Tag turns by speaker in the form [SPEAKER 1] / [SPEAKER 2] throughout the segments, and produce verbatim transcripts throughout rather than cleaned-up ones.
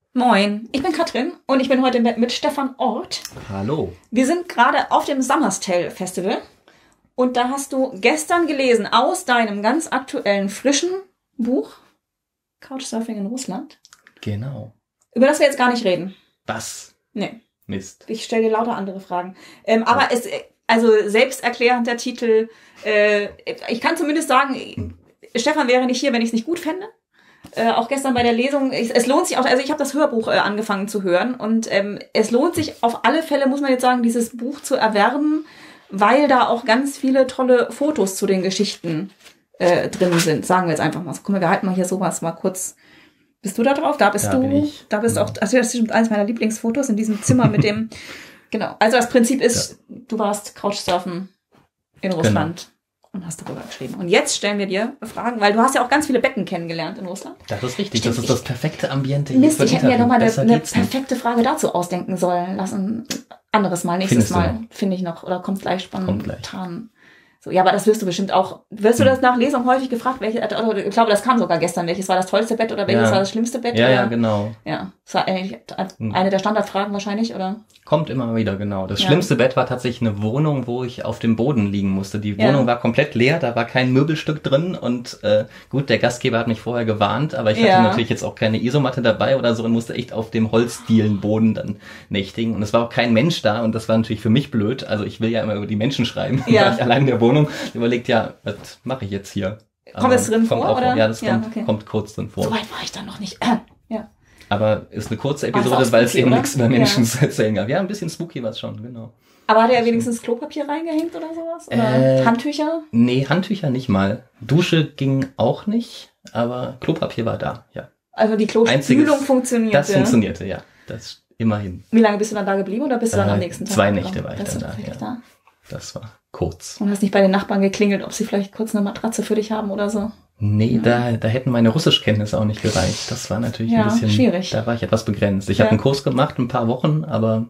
[SPEAKER 1] Moin, ich bin Katrin und ich bin heute mit, mit Stefan Ort.
[SPEAKER 2] Hallo.
[SPEAKER 1] Wir sind gerade auf dem Summer's Tale Festival und da hast du gestern gelesen aus deinem ganz aktuellen, frischen Buch Couchsurfing in Russland.
[SPEAKER 2] Genau.
[SPEAKER 1] Über das wir jetzt gar nicht reden.
[SPEAKER 2] Was?
[SPEAKER 1] Nee.
[SPEAKER 2] Mist.
[SPEAKER 1] Ich stelle dir lauter andere Fragen. Ähm, aber es, also selbsterklärend der Titel, äh, ich kann zumindest sagen, hm. Stefan wäre nicht hier, wenn ich es nicht gut fände. Äh, auch gestern bei der Lesung, ich, es lohnt sich auch, also ich habe das Hörbuch äh, angefangen zu hören und ähm, es lohnt sich auf alle Fälle, muss man jetzt sagen, dieses Buch zu erwerben, weil da auch ganz viele tolle Fotos zu den Geschichten äh, drin sind, sagen wir jetzt einfach mal. So, guck mal, wir halten mal hier sowas mal kurz. Bist du da drauf? Da bist
[SPEAKER 2] da
[SPEAKER 1] du,
[SPEAKER 2] bin ich.
[SPEAKER 1] da bist ja. auch, also das ist bestimmt eines meiner Lieblingsfotos in diesem Zimmer mit dem, genau. Also das Prinzip ist, ja. Du warst Couchsurfen in Russland. Genau. Und hast darüber geschrieben. Und jetzt stellen wir dir Fragen, weil du hast ja auch ganz viele Betten kennengelernt in Russland.
[SPEAKER 2] Das ist richtig.
[SPEAKER 1] Stimmt,
[SPEAKER 2] das ist das perfekte Ambiente.
[SPEAKER 1] Mist, ich hätte mir ja nochmal eine, eine perfekte Frage dazu ausdenken sollen lassen. Anderes Mal, nächstes Findest Mal, finde ich noch. Oder kommt gleich spontan. So, ja, aber das wirst du bestimmt auch. Wirst du das nach Lesung häufig gefragt, welche, also ich glaube, das kam sogar gestern. Welches war das tollste Bett oder welches ja. war das schlimmste Bett?
[SPEAKER 2] Ja,
[SPEAKER 1] oder?
[SPEAKER 2] ja, genau.
[SPEAKER 1] Ja, das war eigentlich eine der Standardfragen wahrscheinlich, oder?
[SPEAKER 2] Kommt immer wieder, genau. Das
[SPEAKER 1] ja.
[SPEAKER 2] schlimmste Bett war tatsächlich eine Wohnung, wo ich auf dem Boden liegen musste. Die Wohnung ja. war komplett leer, da war kein Möbelstück drin und äh, gut, der Gastgeber hat mich vorher gewarnt, aber ich hatte
[SPEAKER 1] ja.
[SPEAKER 2] natürlich jetzt auch keine Isomatte dabei oder so und musste echt auf dem Holzdielenboden dann nächtigen und es war auch kein Mensch da und das war natürlich für mich blöd. Also ich will ja immer über die Menschen schreiben.
[SPEAKER 1] Ja.
[SPEAKER 2] War ich allein in der Wohnung, überlegt, ja, was mache ich jetzt hier?
[SPEAKER 1] Kommt es drin vor,
[SPEAKER 2] auch,
[SPEAKER 1] oder?
[SPEAKER 2] Ja, das
[SPEAKER 1] ja,
[SPEAKER 2] kommt,
[SPEAKER 1] okay.
[SPEAKER 2] kommt kurz drin vor.
[SPEAKER 1] So weit war ich dann noch nicht. Äh, ja.
[SPEAKER 2] Aber ist eine kurze Episode,
[SPEAKER 1] also
[SPEAKER 2] weil es
[SPEAKER 1] spooky,
[SPEAKER 2] eben
[SPEAKER 1] oder?
[SPEAKER 2] nichts über Menschen
[SPEAKER 1] ja.
[SPEAKER 2] zu erzählen gab. Ja, ein bisschen spooky war es schon, genau.
[SPEAKER 1] Aber hat er wenigstens Klopapier reingehängt oder sowas? Oder
[SPEAKER 2] äh,
[SPEAKER 1] Handtücher?
[SPEAKER 2] Nee, Handtücher nicht mal. Dusche ging auch nicht, aber Klopapier war da, ja.
[SPEAKER 1] Also die Klospülung funktionierte?
[SPEAKER 2] Das funktionierte, ja. Das immerhin.
[SPEAKER 1] Wie lange bist du dann da geblieben oder bist du dann
[SPEAKER 2] äh,
[SPEAKER 1] am nächsten Tag?
[SPEAKER 2] Zwei Nächte war ich
[SPEAKER 1] das
[SPEAKER 2] dann da, ja.
[SPEAKER 1] da.
[SPEAKER 2] Das war kurz.
[SPEAKER 1] Und hast nicht bei den Nachbarn geklingelt, ob sie vielleicht kurz eine Matratze für dich haben oder so?
[SPEAKER 2] Nee,
[SPEAKER 1] ja.
[SPEAKER 2] da, da hätten meine Russischkenntnisse auch nicht gereicht. Das war natürlich
[SPEAKER 1] ja,
[SPEAKER 2] ein bisschen
[SPEAKER 1] schwierig.
[SPEAKER 2] Da war ich etwas begrenzt. Ich
[SPEAKER 1] ja.
[SPEAKER 2] habe einen Kurs gemacht, ein paar Wochen, aber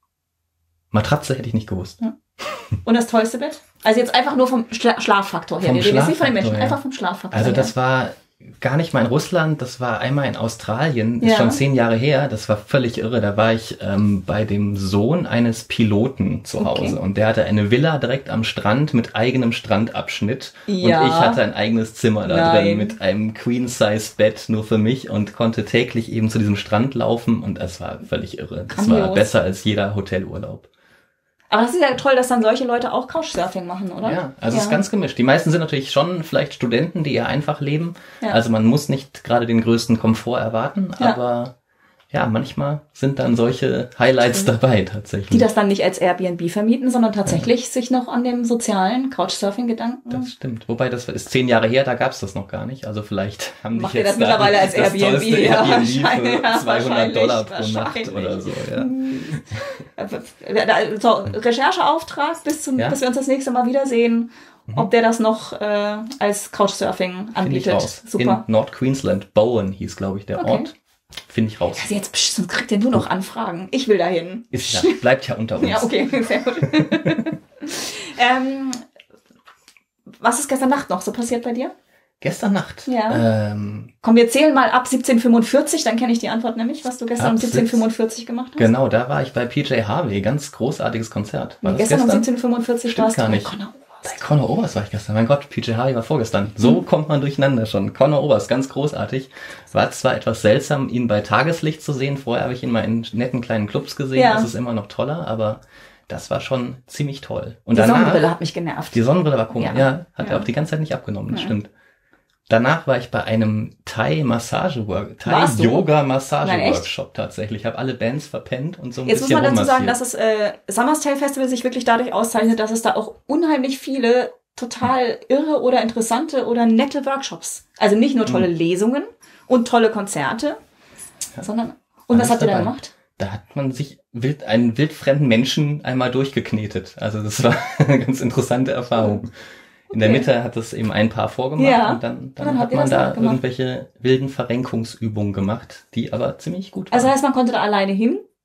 [SPEAKER 2] Matratze hätte ich nicht gewusst.
[SPEAKER 1] Ja. Und das tollste Bett? Also jetzt einfach nur vom Schla- Schlaffaktor her.
[SPEAKER 2] Vom
[SPEAKER 1] Wir reden jetzt nicht von den Menschen,
[SPEAKER 2] ja.
[SPEAKER 1] einfach vom Schlaffaktor
[SPEAKER 2] Also
[SPEAKER 1] her.
[SPEAKER 2] das war gar nicht mal in Russland, das war einmal in Australien, ist
[SPEAKER 1] ja.
[SPEAKER 2] schon zehn Jahre her, das war völlig irre. Da war ich ähm, bei dem Sohn eines Piloten zu Hause okay. und der hatte eine Villa direkt am Strand mit eigenem Strandabschnitt
[SPEAKER 1] ja.
[SPEAKER 2] und ich hatte ein eigenes Zimmer da
[SPEAKER 1] Nein.
[SPEAKER 2] drin mit einem Queen-Size-Bett nur für mich und konnte täglich eben zu diesem Strand laufen und es war völlig irre. Das
[SPEAKER 1] Grandios.
[SPEAKER 2] war besser als jeder Hotelurlaub.
[SPEAKER 1] Aber das ist ja toll, dass dann solche Leute auch Couchsurfing machen, oder?
[SPEAKER 2] Ja, also
[SPEAKER 1] ja.
[SPEAKER 2] es ist ganz gemischt. Die meisten sind natürlich schon vielleicht Studenten, die eher einfach leben.
[SPEAKER 1] Ja.
[SPEAKER 2] Also man muss nicht gerade den größten Komfort erwarten,
[SPEAKER 1] ja.
[SPEAKER 2] aber ja, manchmal sind dann solche Highlights dabei tatsächlich.
[SPEAKER 1] Die das dann nicht als Airbnb vermieten, sondern tatsächlich ja. sich noch an dem sozialen Couchsurfing-Gedanken...
[SPEAKER 2] Das stimmt. Wobei, das ist zehn Jahre her, da gab es das noch gar nicht. Also vielleicht haben die
[SPEAKER 1] Macht
[SPEAKER 2] jetzt
[SPEAKER 1] ihr das da mittlerweile als
[SPEAKER 2] das
[SPEAKER 1] Airbnb?
[SPEAKER 2] tollste
[SPEAKER 1] Ja,
[SPEAKER 2] Airbnb für
[SPEAKER 1] ja,
[SPEAKER 2] zweihundert Dollar pro Nacht oder so. Ja.
[SPEAKER 1] So, Rechercheauftrag, bis, zum,
[SPEAKER 2] ja?
[SPEAKER 1] bis wir uns das nächste Mal wiedersehen, mhm. ob der das noch äh, als Couchsurfing anbietet.
[SPEAKER 2] Find ich raus.
[SPEAKER 1] Super.
[SPEAKER 2] In Nord-Queensland, Bowen hieß, glaube ich, der
[SPEAKER 1] okay.
[SPEAKER 2] Ort. Finde ich raus.
[SPEAKER 1] Also jetzt psch, sonst kriegt ihr nur noch Anfragen. Ich will dahin.
[SPEAKER 2] Ist ja, bleibt ja unter uns.
[SPEAKER 1] Ja, okay, sehr gut. ähm, was ist gestern Nacht noch so passiert bei dir?
[SPEAKER 2] Gestern Nacht?
[SPEAKER 1] Ja.
[SPEAKER 2] Ähm,
[SPEAKER 1] Komm, wir zählen mal ab siebzehn fünfundvierzig, dann kenne ich die Antwort nämlich, was du gestern um siebzehn fünfundvierzig gemacht hast.
[SPEAKER 2] Genau, da war ich bei P J Harvey. Ganz großartiges Konzert. War
[SPEAKER 1] nee,
[SPEAKER 2] das
[SPEAKER 1] gestern,
[SPEAKER 2] gestern
[SPEAKER 1] um siebzehn fünfundvierzig warst
[SPEAKER 2] gar
[SPEAKER 1] du
[SPEAKER 2] nicht.
[SPEAKER 1] bei Conor Oberst.
[SPEAKER 2] Bei Conor Oberst war ich gestern. Mein Gott, P J Harvey war vorgestern. So hm. kommt man durcheinander schon. Conor Oberst, ganz großartig. War zwar etwas seltsam, ihn bei Tageslicht zu sehen. Vorher habe ich ihn mal in netten kleinen Clubs gesehen.
[SPEAKER 1] Ja.
[SPEAKER 2] Das ist immer noch toller, aber das war schon ziemlich toll. Und
[SPEAKER 1] die
[SPEAKER 2] danach,
[SPEAKER 1] Sonnenbrille hat mich genervt.
[SPEAKER 2] Die Sonnenbrille war komisch. Ja, ja hat
[SPEAKER 1] ja.
[SPEAKER 2] er auch die ganze Zeit nicht abgenommen. Das
[SPEAKER 1] ja.
[SPEAKER 2] stimmt. Danach war ich bei einem Thai-Massage-Work, Thai-Yoga-Massage-Workshop tatsächlich. Ich habe alle Bands verpennt und so ein
[SPEAKER 1] Jetzt
[SPEAKER 2] bisschen
[SPEAKER 1] muss man dazu sagen,
[SPEAKER 2] rummassiert.
[SPEAKER 1] dass das äh, Summer's Tale Festival sich wirklich dadurch auszeichnet, dass es da auch unheimlich viele total irre oder interessante oder nette Workshops. Also nicht nur tolle mhm. Lesungen und tolle Konzerte, ja. sondern... Und was habt ihr da gemacht?
[SPEAKER 2] Da hat man sich wild, einen wildfremden Menschen einmal durchgeknetet. Also das war eine ganz interessante Erfahrung. In der
[SPEAKER 1] Okay.
[SPEAKER 2] Mitte hat das eben ein Paar vorgemacht
[SPEAKER 1] ja.
[SPEAKER 2] und dann, dann,
[SPEAKER 1] dann
[SPEAKER 2] hat man da irgendwelche wilden Verrenkungsübungen gemacht, die aber ziemlich gut waren.
[SPEAKER 1] Also heißt, man konnte da alleine hin,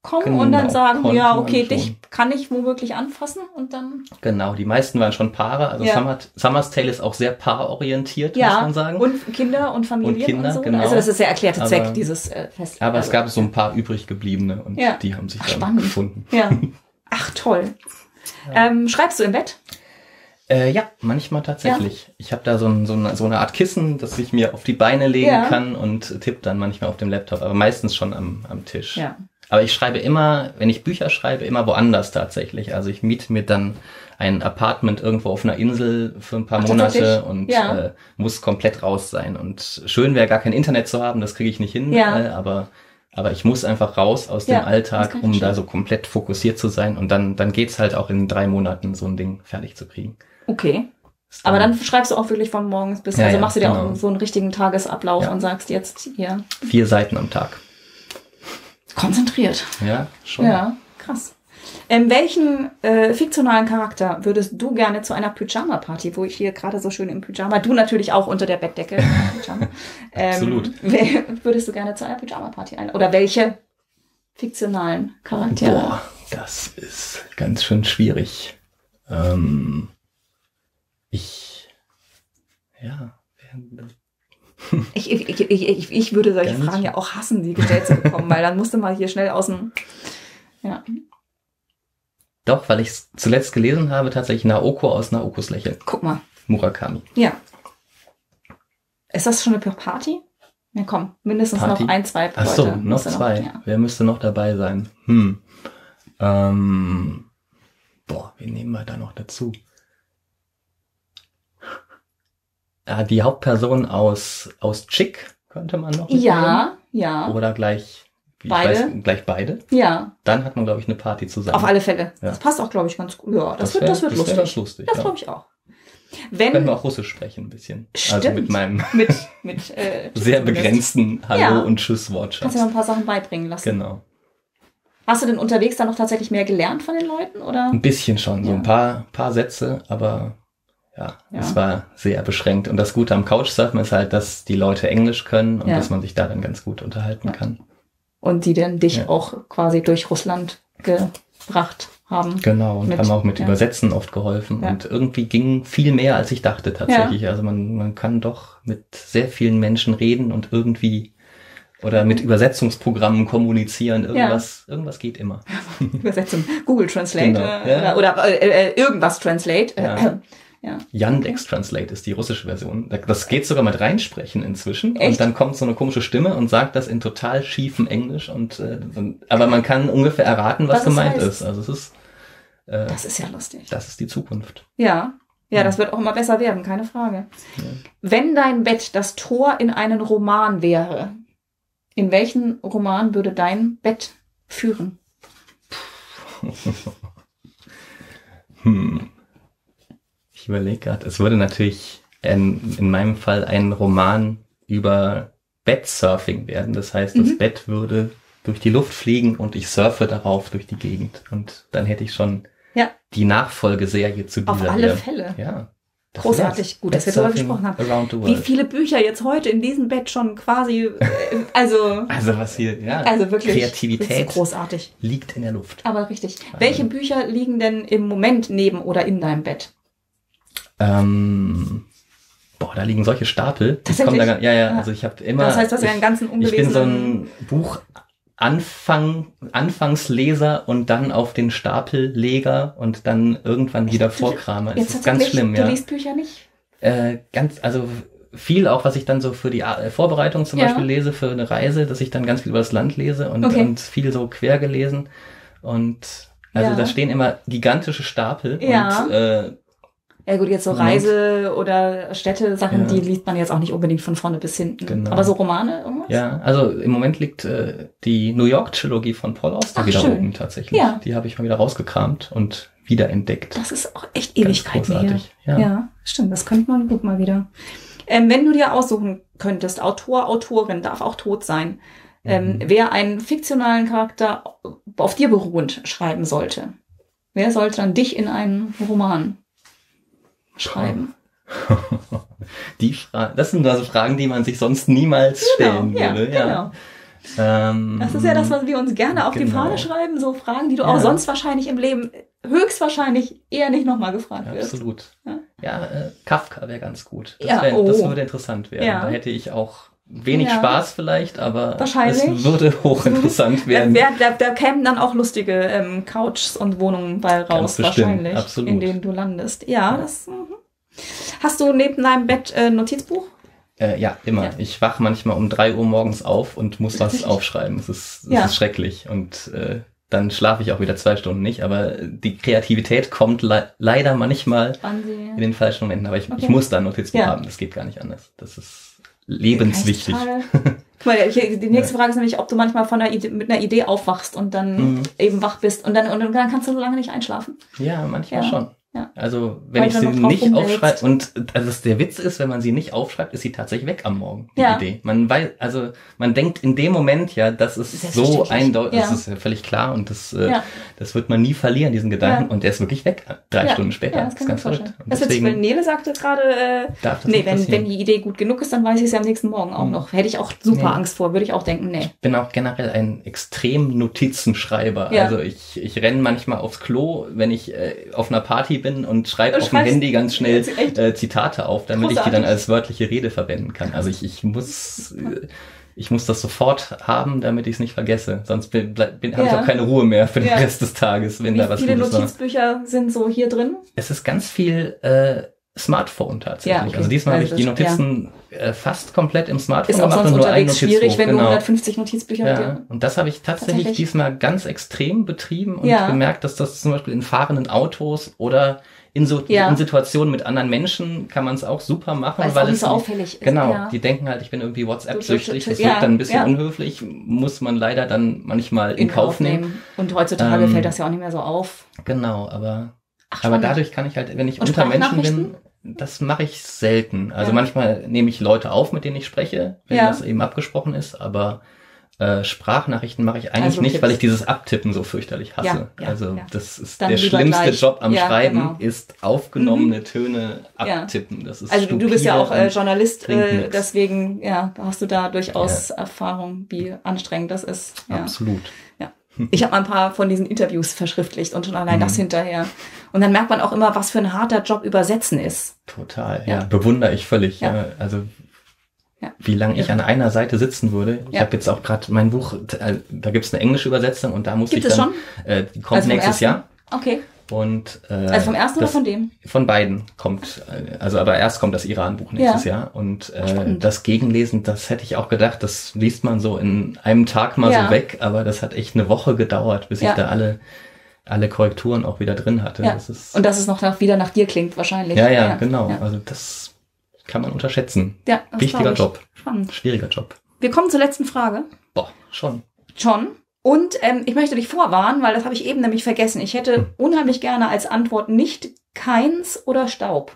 [SPEAKER 1] kommen
[SPEAKER 2] Genau,
[SPEAKER 1] und dann sagen,
[SPEAKER 2] konnte
[SPEAKER 1] ja,
[SPEAKER 2] man
[SPEAKER 1] okay,
[SPEAKER 2] schon.
[SPEAKER 1] dich kann ich womöglich anfassen und dann...
[SPEAKER 2] Genau, die meisten waren schon Paare. Also
[SPEAKER 1] Ja.
[SPEAKER 2] Summer, Summer's Tale ist auch sehr paarorientiert,
[SPEAKER 1] Ja,
[SPEAKER 2] muss man sagen.
[SPEAKER 1] und Kinder und Familien und,
[SPEAKER 2] Und Kinder,
[SPEAKER 1] so.
[SPEAKER 2] genau.
[SPEAKER 1] Also das ist der erklärte
[SPEAKER 2] Aber-
[SPEAKER 1] Zweck dieses äh, Fest.
[SPEAKER 2] Aber
[SPEAKER 1] also,
[SPEAKER 2] es gab so ein paar übrig gebliebene und
[SPEAKER 1] Ja.
[SPEAKER 2] die haben sich
[SPEAKER 1] Ach,
[SPEAKER 2] dann
[SPEAKER 1] spannend.
[SPEAKER 2] gefunden.
[SPEAKER 1] Ja. Ach, toll. Ähm, schreibst du im Bett?
[SPEAKER 2] Äh, ja, manchmal tatsächlich. Ich habe da so, ein, so, eine, so eine Art Kissen, das ich mir auf die Beine legen
[SPEAKER 1] Ja.
[SPEAKER 2] kann und tippe dann manchmal auf dem Laptop, aber meistens schon am, am Tisch.
[SPEAKER 1] Ja.
[SPEAKER 2] Aber ich schreibe immer, wenn ich Bücher schreibe, immer woanders tatsächlich. Also ich miete mir dann ein Apartment irgendwo auf einer Insel für ein paar
[SPEAKER 1] Ach,
[SPEAKER 2] Monate
[SPEAKER 1] tatsächlich?
[SPEAKER 2] und
[SPEAKER 1] Ja.
[SPEAKER 2] äh, muss komplett raus sein. Und schön wäre gar kein Internet zu haben, das kriege ich nicht hin,
[SPEAKER 1] Ja.
[SPEAKER 2] äh, aber aber ich muss einfach raus aus
[SPEAKER 1] Ja,
[SPEAKER 2] dem
[SPEAKER 1] das
[SPEAKER 2] Alltag,
[SPEAKER 1] kann ich
[SPEAKER 2] um da
[SPEAKER 1] verstehen.
[SPEAKER 2] so komplett fokussiert zu sein. Und dann dann geht's halt auch in drei Monaten, so ein Ding fertig zu kriegen.
[SPEAKER 1] Okay.
[SPEAKER 2] Ist
[SPEAKER 1] Aber dann schreibst du auch wirklich von morgens bis,
[SPEAKER 2] Ja,
[SPEAKER 1] also
[SPEAKER 2] ja,
[SPEAKER 1] machst du dir
[SPEAKER 2] genau.
[SPEAKER 1] auch so einen richtigen Tagesablauf
[SPEAKER 2] Ja.
[SPEAKER 1] und sagst jetzt hier
[SPEAKER 2] vier Seiten am Tag.
[SPEAKER 1] konzentriert.
[SPEAKER 2] Ja, schon.
[SPEAKER 1] Ja, krass. Ähm, welchen äh, fiktionalen Charakter würdest du gerne zu einer Pyjama-Party, wo ich hier gerade so schön im Pyjama, du natürlich auch unter der Bettdecke im Pyjama, ähm,
[SPEAKER 2] Absolut.
[SPEAKER 1] wer, würdest du gerne zu einer Pyjama-Party ein? Oder welche fiktionalen Charaktere?
[SPEAKER 2] Boah, das ist ganz schön schwierig. Ähm, ich, ja,
[SPEAKER 1] Ich, ich, ich, ich, ich würde solche
[SPEAKER 2] Ganz-
[SPEAKER 1] Fragen ja auch hassen, die gestellt zu bekommen, weil dann musste man hier schnell aus dem... Ja.
[SPEAKER 2] doch, weil ich es zuletzt gelesen habe, tatsächlich Naoko aus Naokos Lächeln.
[SPEAKER 1] Guck mal.
[SPEAKER 2] Murakami.
[SPEAKER 1] Ja. Ist das schon eine Party? Ja, komm, mindestens
[SPEAKER 2] Party?
[SPEAKER 1] noch ein, zwei
[SPEAKER 2] Ach
[SPEAKER 1] Leute.
[SPEAKER 2] so, noch
[SPEAKER 1] musst du
[SPEAKER 2] zwei.
[SPEAKER 1] ja.
[SPEAKER 2] Wer müsste noch dabei sein? Hm. Ähm, boah, wen nehmen wir da noch dazu? Ja, die Hauptperson aus, aus Chick könnte man noch mitnehmen.
[SPEAKER 1] Ja, ja,
[SPEAKER 2] Oder gleich, ich
[SPEAKER 1] Beide?
[SPEAKER 2] weiß, gleich beide.
[SPEAKER 1] ja,
[SPEAKER 2] Dann hat man, glaube ich, eine Party zusammen.
[SPEAKER 1] auf alle Fälle.
[SPEAKER 2] Ja.
[SPEAKER 1] Das passt auch, glaube ich, ganz gut. Ja, das,
[SPEAKER 2] Das
[SPEAKER 1] wird,
[SPEAKER 2] wär-
[SPEAKER 1] das wird
[SPEAKER 2] das wär
[SPEAKER 1] lustig.
[SPEAKER 2] ganz lustig,
[SPEAKER 1] Das
[SPEAKER 2] ja.
[SPEAKER 1] glaube ich auch.
[SPEAKER 2] Können
[SPEAKER 1] Wenn
[SPEAKER 2] wir auch Russisch sprechen ein bisschen.
[SPEAKER 1] Stimmt.
[SPEAKER 2] Also mit meinem
[SPEAKER 1] mit, mit äh,
[SPEAKER 2] sehr
[SPEAKER 1] zumindest.
[SPEAKER 2] begrenzten Hallo-
[SPEAKER 1] Ja.
[SPEAKER 2] und Tschüss-Wortschatz.
[SPEAKER 1] Kannst du mir ein paar Sachen beibringen lassen.
[SPEAKER 2] Genau.
[SPEAKER 1] Hast du denn unterwegs dann noch tatsächlich mehr gelernt von den Leuten? Oder?
[SPEAKER 2] Ein bisschen schon, so
[SPEAKER 1] Ja.
[SPEAKER 2] ein paar, paar Sätze, aber ja,
[SPEAKER 1] Ja.
[SPEAKER 2] es war sehr beschränkt. Und das Gute am Couchsurfen ist halt, dass die Leute Englisch können und
[SPEAKER 1] Ja.
[SPEAKER 2] dass man sich da dann ganz gut unterhalten
[SPEAKER 1] Ja.
[SPEAKER 2] kann.
[SPEAKER 1] Und die dann dich
[SPEAKER 2] Ja.
[SPEAKER 1] auch quasi durch Russland gebracht haben.
[SPEAKER 2] Genau, und
[SPEAKER 1] Mit-
[SPEAKER 2] haben auch mit
[SPEAKER 1] ja.
[SPEAKER 2] Übersetzen oft geholfen.
[SPEAKER 1] Ja.
[SPEAKER 2] Und irgendwie ging viel mehr, als ich dachte tatsächlich. Also man, man kann doch mit sehr vielen Menschen reden und irgendwie oder mit Übersetzungsprogrammen kommunizieren. Irgendwas, irgendwas geht immer.
[SPEAKER 1] Übersetzung. Google Translate
[SPEAKER 2] Genau,
[SPEAKER 1] äh,
[SPEAKER 2] ja.
[SPEAKER 1] oder, oder äh, äh, irgendwas Translate.
[SPEAKER 2] Ja.
[SPEAKER 1] Äh, ja.
[SPEAKER 2] Yandex Translate ist die russische Version. Das geht sogar mit reinsprechen inzwischen.
[SPEAKER 1] Echt?
[SPEAKER 2] Und dann kommt so eine komische Stimme und sagt das in total schiefem Englisch. Und äh, aber man kann ungefähr erraten, was,
[SPEAKER 1] Was es
[SPEAKER 2] gemeint
[SPEAKER 1] heißt.
[SPEAKER 2] ist. Also es ist äh,
[SPEAKER 1] Das ist ja lustig.
[SPEAKER 2] das ist die Zukunft.
[SPEAKER 1] Ja. Ja, das wird auch immer besser werden, keine Frage. Wenn dein Bett das Tor in einen Roman wäre, in welchen Roman würde dein Bett führen?
[SPEAKER 2] Hm. Ich überlege gerade, es würde natürlich in, in meinem Fall ein Roman über Bettsurfing werden. Das heißt, das
[SPEAKER 1] Mhm.
[SPEAKER 2] Bett würde durch die Luft fliegen und ich surfe darauf durch die Gegend. Und dann hätte ich schon
[SPEAKER 1] Ja.
[SPEAKER 2] die Nachfolgeserie zu dieser
[SPEAKER 1] Auf alle
[SPEAKER 2] hier.
[SPEAKER 1] Fälle.
[SPEAKER 2] Ja. Das
[SPEAKER 1] Großartig.
[SPEAKER 2] wär's.
[SPEAKER 1] Gut, dass wir darüber
[SPEAKER 2] Bettsurfing
[SPEAKER 1] gesprochen haben.
[SPEAKER 2] Around the
[SPEAKER 1] Wie
[SPEAKER 2] world.
[SPEAKER 1] viele Bücher jetzt heute in diesem Bett schon quasi, äh, also,
[SPEAKER 2] Also was hier, ja.
[SPEAKER 1] also wirklich, das
[SPEAKER 2] Kreativität
[SPEAKER 1] ist großartig.
[SPEAKER 2] liegt in der Luft.
[SPEAKER 1] Aber richtig. Welche Bücher liegen denn im Moment neben oder in deinem Bett?
[SPEAKER 2] Ähm, boah, da liegen solche Stapel. Ich komm da, gar- ja, ja, also ich habe immer.
[SPEAKER 1] Das heißt, du hast ja
[SPEAKER 2] ich,
[SPEAKER 1] einen ganzen
[SPEAKER 2] Ich bin so
[SPEAKER 1] ungelesenen...
[SPEAKER 2] ein Buch Anfang, Anfangsleser und dann auf den Stapelleger und dann irgendwann wieder Vorkramer. Es
[SPEAKER 1] Jetzt
[SPEAKER 2] ist ganz
[SPEAKER 1] tatsächlich,
[SPEAKER 2] schlimm,
[SPEAKER 1] du
[SPEAKER 2] ja.
[SPEAKER 1] liest Bücher nicht?
[SPEAKER 2] Äh, ganz, also viel auch, was ich dann so für die A- Vorbereitung zum
[SPEAKER 1] Ja.
[SPEAKER 2] Beispiel lese für eine Reise, dass ich dann ganz viel über das Land lese und,
[SPEAKER 1] Okay.
[SPEAKER 2] und viel so quer gelesen. Und also
[SPEAKER 1] Ja.
[SPEAKER 2] da stehen immer gigantische Stapel
[SPEAKER 1] Ja.
[SPEAKER 2] und äh,
[SPEAKER 1] Ja gut, jetzt so
[SPEAKER 2] Moment.
[SPEAKER 1] Reise- oder Städte-Sachen,
[SPEAKER 2] Ja.
[SPEAKER 1] die liest man jetzt auch nicht unbedingt von vorne bis hinten.
[SPEAKER 2] Genau.
[SPEAKER 1] Aber so Romane, irgendwas?
[SPEAKER 2] ja, also im Moment liegt äh, die New York-Trilogie von Paul Auster
[SPEAKER 1] Ach,
[SPEAKER 2] wieder
[SPEAKER 1] schön.
[SPEAKER 2] oben tatsächlich.
[SPEAKER 1] Ja.
[SPEAKER 2] Die habe ich mal wieder rausgekramt und wiederentdeckt.
[SPEAKER 1] Das ist auch echt
[SPEAKER 2] Ganz
[SPEAKER 1] Ewigkeiten her.
[SPEAKER 2] großartig, ja.
[SPEAKER 1] Ja, stimmt, das könnte man gut mal wieder. Ähm, wenn du dir aussuchen könntest, Autor, Autorin, darf auch tot sein, ähm,
[SPEAKER 2] Mhm.
[SPEAKER 1] wer einen fiktionalen Charakter auf dir beruhend schreiben sollte, wer sollte dann dich in einen Roman schreiben?
[SPEAKER 2] Die Fra das sind also Fragen, die man sich sonst niemals stellen
[SPEAKER 1] ja,
[SPEAKER 2] würde.
[SPEAKER 1] genau.
[SPEAKER 2] Ähm,
[SPEAKER 1] Das ist ja das, was wir uns gerne auf
[SPEAKER 2] genau.
[SPEAKER 1] die Fahne schreiben, so Fragen, die du
[SPEAKER 2] Ja.
[SPEAKER 1] auch sonst wahrscheinlich im Leben höchstwahrscheinlich eher nicht nochmal gefragt
[SPEAKER 2] Ja,
[SPEAKER 1] wirst.
[SPEAKER 2] absolut.
[SPEAKER 1] Ja,
[SPEAKER 2] Ja, äh, Kafka wäre ganz gut. Das,
[SPEAKER 1] Ja,
[SPEAKER 2] wär,
[SPEAKER 1] oh.
[SPEAKER 2] das würde interessant werden.
[SPEAKER 1] Ja.
[SPEAKER 2] Da hätte ich auch wenig
[SPEAKER 1] Ja.
[SPEAKER 2] Spaß vielleicht, aber
[SPEAKER 1] Wahrscheinlich.
[SPEAKER 2] es würde hochinteressant
[SPEAKER 1] Da,
[SPEAKER 2] werden.
[SPEAKER 1] wär, da, da kämen dann auch lustige ähm, Couches und Wohnungen bei raus,
[SPEAKER 2] Ganz bestimmt,
[SPEAKER 1] wahrscheinlich,
[SPEAKER 2] absolut.
[SPEAKER 1] in denen du landest. Ja, das. Mhm. Hast du neben deinem Bett äh, Notizbuch?
[SPEAKER 2] Äh, ja, immer.
[SPEAKER 1] Ja.
[SPEAKER 2] Ich wach manchmal um drei Uhr morgens auf und muss was
[SPEAKER 1] Richtig.
[SPEAKER 2] aufschreiben. Es ist, es
[SPEAKER 1] Ja.
[SPEAKER 2] ist schrecklich. Und äh, dann schlafe ich auch wieder zwei Stunden nicht. Aber die Kreativität kommt le leider manchmal
[SPEAKER 1] Wahnsinn.
[SPEAKER 2] in den falschen Momenten. Aber ich,
[SPEAKER 1] Okay.
[SPEAKER 2] ich muss da ein Notizbuch
[SPEAKER 1] Ja.
[SPEAKER 2] haben. Das geht gar nicht anders. Das ist lebenswichtig.
[SPEAKER 1] Total- Guck mal, hier, die nächste Frage ist nämlich, ob du manchmal von einer Idee, mit einer Idee aufwachst und dann
[SPEAKER 2] Mhm.
[SPEAKER 1] eben wach bist und dann, und dann kannst du so lange nicht einschlafen.
[SPEAKER 2] Ja, manchmal
[SPEAKER 1] Ja.
[SPEAKER 2] schon.
[SPEAKER 1] Ja.
[SPEAKER 2] Also wenn
[SPEAKER 1] Weil
[SPEAKER 2] ich
[SPEAKER 1] du
[SPEAKER 2] sie
[SPEAKER 1] noch drauf
[SPEAKER 2] nicht
[SPEAKER 1] rumwälzt.
[SPEAKER 2] aufschreibe und also das, der Witz ist, wenn man sie nicht aufschreibt, ist sie tatsächlich weg am Morgen, die
[SPEAKER 1] Ja.
[SPEAKER 2] Idee. Man weiß, also man denkt in dem Moment ja, das ist so
[SPEAKER 1] Selbstverständlich.
[SPEAKER 2] eindeutig, das
[SPEAKER 1] Ja.
[SPEAKER 2] ist ja völlig klar und das, äh,
[SPEAKER 1] Ja.
[SPEAKER 2] das wird man nie verlieren, diesen Gedanken
[SPEAKER 1] Ja.
[SPEAKER 2] und der ist wirklich weg, drei
[SPEAKER 1] Ja.
[SPEAKER 2] Stunden später.
[SPEAKER 1] Ja, das
[SPEAKER 2] das
[SPEAKER 1] kann
[SPEAKER 2] ist
[SPEAKER 1] ich mir
[SPEAKER 2] ganz
[SPEAKER 1] vorstellen.
[SPEAKER 2] verrückt. Und
[SPEAKER 1] Das wird, weil
[SPEAKER 2] deswegen
[SPEAKER 1] Nele sagte gerade, äh,
[SPEAKER 2] darf das
[SPEAKER 1] nee,
[SPEAKER 2] nicht
[SPEAKER 1] wenn,
[SPEAKER 2] passieren.
[SPEAKER 1] wenn die Idee gut genug ist, dann weiß ich es ja am nächsten Morgen auch
[SPEAKER 2] Mhm.
[SPEAKER 1] noch. Hätte ich auch super
[SPEAKER 2] Nee.
[SPEAKER 1] Angst vor, würde ich auch denken, nee.
[SPEAKER 2] Ich bin auch generell ein extrem Notizenschreiber.
[SPEAKER 1] Ja.
[SPEAKER 2] Also ich, ich renne manchmal aufs Klo, wenn ich äh, auf einer Party bin und schreibe
[SPEAKER 1] Du
[SPEAKER 2] auf dem
[SPEAKER 1] schreibst-
[SPEAKER 2] Handy ganz schnell
[SPEAKER 1] Echt?
[SPEAKER 2] äh, Zitate auf, damit ich die dann
[SPEAKER 1] Großartig.
[SPEAKER 2] als wörtliche Rede verwenden kann. Also ich, ich muss äh, ich muss das sofort haben, damit ich es nicht vergesse. Sonst bin, bin, habe ich
[SPEAKER 1] Ja.
[SPEAKER 2] auch keine Ruhe mehr für den
[SPEAKER 1] Ja.
[SPEAKER 2] Rest des Tages, wenn
[SPEAKER 1] Wie
[SPEAKER 2] da was
[SPEAKER 1] viele
[SPEAKER 2] Gutes war.
[SPEAKER 1] Notizbücher sind so hier drin?
[SPEAKER 2] Es ist ganz viel äh, Smartphone tatsächlich.
[SPEAKER 1] Ja, okay.
[SPEAKER 2] Also diesmal habe ich
[SPEAKER 1] Also
[SPEAKER 2] die
[SPEAKER 1] das-
[SPEAKER 2] Notizen äh, fast komplett im Smartphone
[SPEAKER 1] Ist auch
[SPEAKER 2] gemacht
[SPEAKER 1] sonst
[SPEAKER 2] und nur ein
[SPEAKER 1] unterwegs
[SPEAKER 2] Notizbuch.
[SPEAKER 1] schwierig, wenn du
[SPEAKER 2] genau.
[SPEAKER 1] hundertfünfzig Notizbücher mit
[SPEAKER 2] Ja,
[SPEAKER 1] dir.
[SPEAKER 2] und das habe ich tatsächlich,
[SPEAKER 1] Tatsächlich?
[SPEAKER 2] diesmal ganz extrem betrieben und
[SPEAKER 1] Ja.
[SPEAKER 2] gemerkt, dass das zum Beispiel in fahrenden Autos oder in, so,
[SPEAKER 1] Ja.
[SPEAKER 2] in Situationen mit anderen Menschen kann man es auch super machen,
[SPEAKER 1] Weil es
[SPEAKER 2] weil
[SPEAKER 1] auch nicht
[SPEAKER 2] es
[SPEAKER 1] so auffällig ist.
[SPEAKER 2] Genau,
[SPEAKER 1] Ja.
[SPEAKER 2] die denken halt, ich bin irgendwie WhatsApp-süchtig,
[SPEAKER 1] Du- du-
[SPEAKER 2] das
[SPEAKER 1] ja,
[SPEAKER 2] wirkt dann ein bisschen
[SPEAKER 1] ja.
[SPEAKER 2] unhöflich, muss man leider dann manchmal in, Kauf nehmen.
[SPEAKER 1] Und heutzutage
[SPEAKER 2] Ähm,
[SPEAKER 1] fällt das ja auch nicht mehr so auf.
[SPEAKER 2] Genau, aber,
[SPEAKER 1] Ach,
[SPEAKER 2] aber
[SPEAKER 1] spannend.
[SPEAKER 2] dadurch kann ich halt, wenn ich
[SPEAKER 1] Und
[SPEAKER 2] unter Menschen
[SPEAKER 1] Sprachnachrichten?
[SPEAKER 2] bin, das mache ich selten. Also
[SPEAKER 1] Ja.
[SPEAKER 2] manchmal nehme ich Leute auf, mit denen ich spreche, wenn
[SPEAKER 1] Ja.
[SPEAKER 2] das eben abgesprochen ist, aber äh, Sprachnachrichten mache ich eigentlich
[SPEAKER 1] Also
[SPEAKER 2] nicht,
[SPEAKER 1] Tipps.
[SPEAKER 2] weil ich dieses Abtippen so fürchterlich hasse.
[SPEAKER 1] Ja, ja,
[SPEAKER 2] also
[SPEAKER 1] ja.
[SPEAKER 2] das ist
[SPEAKER 1] Dann
[SPEAKER 2] der
[SPEAKER 1] lieber
[SPEAKER 2] schlimmste
[SPEAKER 1] gleich.
[SPEAKER 2] Job am
[SPEAKER 1] Ja,
[SPEAKER 2] Schreiben,
[SPEAKER 1] genau.
[SPEAKER 2] ist aufgenommene Töne abtippen. Das ist
[SPEAKER 1] Also du, du bist ja auch
[SPEAKER 2] stupide
[SPEAKER 1] äh,
[SPEAKER 2] und
[SPEAKER 1] Journalist,
[SPEAKER 2] bringt
[SPEAKER 1] äh,
[SPEAKER 2] nix.
[SPEAKER 1] deswegen ja, hast du da durchaus Erfahrung, wie anstrengend das ist. Ja.
[SPEAKER 2] Absolut.
[SPEAKER 1] Ja. Ich habe mal ein paar von diesen Interviews verschriftlicht und schon allein
[SPEAKER 2] Mhm.
[SPEAKER 1] das hinterher. Und dann merkt man auch immer, was für ein harter Job Übersetzen ist.
[SPEAKER 2] Total,
[SPEAKER 1] Ja.
[SPEAKER 2] ja. Bewundere ich völlig.
[SPEAKER 1] Ja.
[SPEAKER 2] Ja. Also
[SPEAKER 1] Ja.
[SPEAKER 2] wie lange ich
[SPEAKER 1] Ja.
[SPEAKER 2] an einer Seite sitzen würde. Ich
[SPEAKER 1] Ja.
[SPEAKER 2] habe jetzt auch gerade mein Buch, äh, da gibt's eine englische Übersetzung und da muss
[SPEAKER 1] Gibt
[SPEAKER 2] ich
[SPEAKER 1] es
[SPEAKER 2] dann,
[SPEAKER 1] schon?
[SPEAKER 2] äh, die kommt
[SPEAKER 1] Also vom
[SPEAKER 2] nächstes
[SPEAKER 1] ersten?
[SPEAKER 2] Jahr.
[SPEAKER 1] Okay.
[SPEAKER 2] Und, äh,
[SPEAKER 1] Also vom ersten oder
[SPEAKER 2] das,
[SPEAKER 1] von dem?
[SPEAKER 2] Von beiden kommt, äh, also aber erst kommt das Iran-Buch nächstes
[SPEAKER 1] Ja.
[SPEAKER 2] Jahr. Und äh,
[SPEAKER 1] Spannend.
[SPEAKER 2] das Gegenlesen, das hätte ich auch gedacht, das liest man so in einem Tag mal
[SPEAKER 1] Ja.
[SPEAKER 2] so weg, aber das hat echt eine Woche gedauert, bis
[SPEAKER 1] Ja.
[SPEAKER 2] ich da alle, alle Korrekturen auch wieder drin hatte.
[SPEAKER 1] Ja.
[SPEAKER 2] Das ist,
[SPEAKER 1] Und dass es noch nach, wieder nach dir klingt wahrscheinlich.
[SPEAKER 2] ja, ja, genau.
[SPEAKER 1] Ja,
[SPEAKER 2] Also das kann man unterschätzen.
[SPEAKER 1] ja das
[SPEAKER 2] Wichtiger
[SPEAKER 1] glaub ich.
[SPEAKER 2] Job.
[SPEAKER 1] Spannend.
[SPEAKER 2] Schwieriger Job.
[SPEAKER 1] Wir kommen zur letzten Frage.
[SPEAKER 2] Boah, schon.
[SPEAKER 1] John. Und ähm, ich möchte dich vorwarnen, weil das habe ich eben nämlich vergessen. Ich hätte
[SPEAKER 2] Hm.
[SPEAKER 1] unheimlich gerne als Antwort nicht keins oder Staub.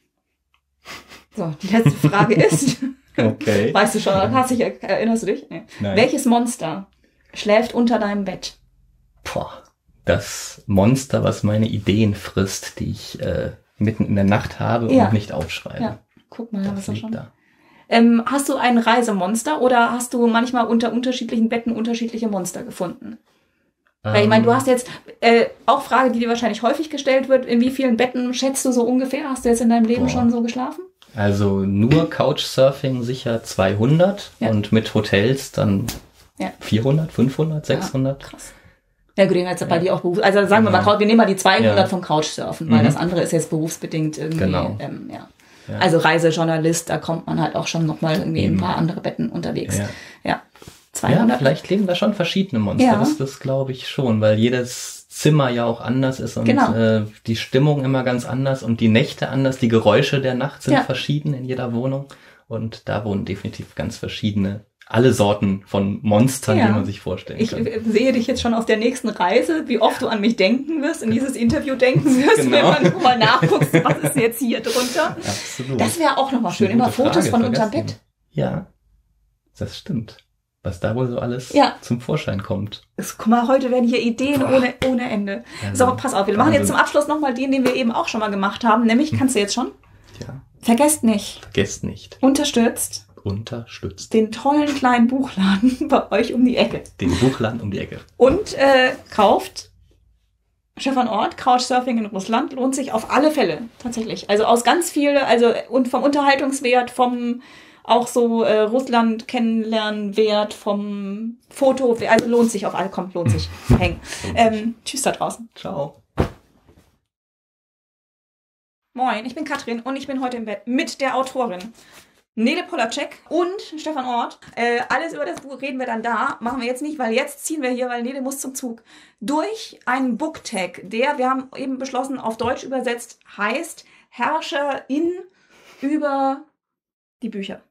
[SPEAKER 1] So, die letzte Frage ist,
[SPEAKER 2] Okay.
[SPEAKER 1] weißt du schon, hast dich, erinnerst du dich? Nee.
[SPEAKER 2] Nein.
[SPEAKER 1] Welches Monster schläft unter deinem Bett?
[SPEAKER 2] Boah, das Monster, was meine Ideen frisst, die ich äh, mitten in der Nacht habe
[SPEAKER 1] Ja.
[SPEAKER 2] und nicht aufschreibe.
[SPEAKER 1] Ja, guck mal, was
[SPEAKER 2] Das
[SPEAKER 1] da
[SPEAKER 2] liegt
[SPEAKER 1] schon.
[SPEAKER 2] da.
[SPEAKER 1] Ähm, hast du ein Reisemonster oder hast du manchmal unter unterschiedlichen Betten unterschiedliche Monster gefunden? Weil ich meine, du hast jetzt äh, auch Frage, die dir wahrscheinlich häufig gestellt wird, in wie vielen Betten schätzt du so ungefähr? Hast du jetzt in deinem Leben
[SPEAKER 2] Boah.
[SPEAKER 1] schon so geschlafen?
[SPEAKER 2] Also nur Couchsurfing sicher zweihundert
[SPEAKER 1] Ja.
[SPEAKER 2] und mit Hotels dann
[SPEAKER 1] Ja.
[SPEAKER 2] vierhundert, fünfhundert, sechshundert.
[SPEAKER 1] Krass. Ja gut, jetzt bei dir auch Beruf. Also sagen wir mal,
[SPEAKER 2] Genau.
[SPEAKER 1] wir nehmen mal die zweihundert
[SPEAKER 2] Ja.
[SPEAKER 1] vom Couchsurfen, weil
[SPEAKER 2] Mhm.
[SPEAKER 1] das andere ist jetzt berufsbedingt irgendwie.
[SPEAKER 2] Genau.
[SPEAKER 1] Ähm, ja.
[SPEAKER 2] Ja.
[SPEAKER 1] Also Reisejournalist, da kommt man halt auch schon nochmal irgendwie in ein
[SPEAKER 2] Eben.
[SPEAKER 1] paar andere Betten unterwegs.
[SPEAKER 2] Ja.
[SPEAKER 1] Ja.
[SPEAKER 2] Ja,
[SPEAKER 1] zweihundert.
[SPEAKER 2] vielleicht leben da schon verschiedene Monster.
[SPEAKER 1] Ja.
[SPEAKER 2] Das, das glaube ich schon, weil jedes Zimmer ja auch anders ist und
[SPEAKER 1] Genau.
[SPEAKER 2] äh, die Stimmung immer ganz anders und die Nächte anders. Die Geräusche der Nacht sind
[SPEAKER 1] Ja.
[SPEAKER 2] verschieden in jeder Wohnung und da wohnen definitiv ganz verschiedene, alle Sorten von Monstern,
[SPEAKER 1] Ja.
[SPEAKER 2] die man sich vorstellen
[SPEAKER 1] Ich
[SPEAKER 2] kann.
[SPEAKER 1] äh, sehe dich jetzt schon auf der nächsten Reise, wie oft du an mich denken wirst, in dieses Interview denken wirst,
[SPEAKER 2] Genau.
[SPEAKER 1] wenn man mal nachguckst, was ist jetzt hier drunter.
[SPEAKER 2] Absolut.
[SPEAKER 1] Das wäre auch nochmal
[SPEAKER 2] Das ist eine
[SPEAKER 1] schön, immer
[SPEAKER 2] gute
[SPEAKER 1] Fotos
[SPEAKER 2] Frage,
[SPEAKER 1] von unterm
[SPEAKER 2] vergessen.
[SPEAKER 1] Bett.
[SPEAKER 2] Ja, das stimmt. Was da wohl so alles
[SPEAKER 1] Ja.
[SPEAKER 2] zum Vorschein kommt.
[SPEAKER 1] Das, guck mal, heute werden hier Ideen
[SPEAKER 2] Boah.
[SPEAKER 1] ohne, ohne Ende.
[SPEAKER 2] Also,
[SPEAKER 1] So, pass auf, wir machen jetzt
[SPEAKER 2] Wahnsinn.
[SPEAKER 1] zum Abschluss nochmal den, den wir eben auch schon mal gemacht haben, nämlich, kannst du jetzt schon?
[SPEAKER 2] Ja,
[SPEAKER 1] Vergesst nicht,
[SPEAKER 2] vergesst nicht.
[SPEAKER 1] unterstützt
[SPEAKER 2] Unterstützt
[SPEAKER 1] den tollen kleinen Buchladen bei euch um die Ecke.
[SPEAKER 2] den Buchladen um die Ecke.
[SPEAKER 1] Und äh, kauft Stefan Ort, Couchsurfing in Russland, lohnt sich auf alle Fälle, tatsächlich. Also aus ganz viel, also und vom Unterhaltungswert, vom auch so äh, Russland kennenlernen Wert, vom Foto, also lohnt sich auf alle, kommt, lohnt sich. Hängen. Ähm, tschüss da draußen.
[SPEAKER 2] Ciao.
[SPEAKER 1] Moin, ich bin Katrin und ich bin heute im Bett mit der Autorin Nele Polacek und Stefan Ort. Äh, alles über das Buch reden wir dann da. Machen wir jetzt nicht, weil jetzt ziehen wir hier, weil Nele muss zum Zug, durch einen Booktag, der, wir haben eben beschlossen, auf Deutsch übersetzt, heißt Herrscherin über die Bücher.